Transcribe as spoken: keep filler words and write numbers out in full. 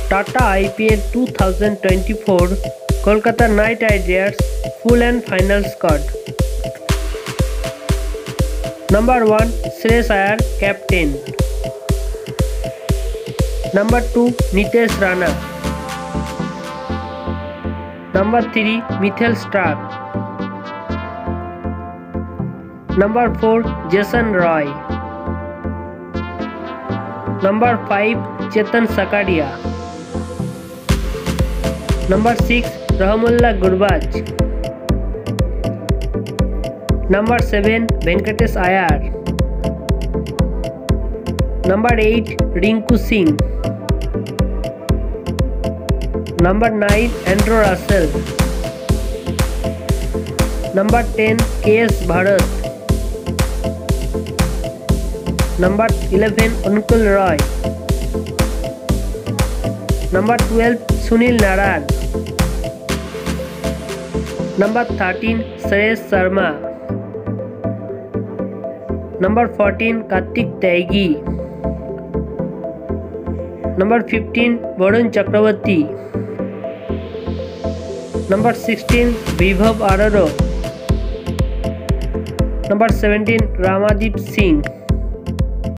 Tata I P L twenty twenty-four Kolkata Knight Riders full and final squad. Number one Shreyas Iyer, captain. Number two Nitish, Rana. Number three Mitchell Stark. Number four Jason Roy. Number five Chetan Sakaria. Number six Rahmanullah Gurbaz. Number seven Venkatesh Iyer. Number eight Rinku Singh. Number nine Arora. Number ten K S Bharat. Number eleven Anukul. Number twelve Sunil Narine. Number thirteen Sharma. Number fourteen Kartik Tyagi. Number fifteen Varun Chakaravarthy. Number sixteen Vaibhav Arora. Number seventeen Singh.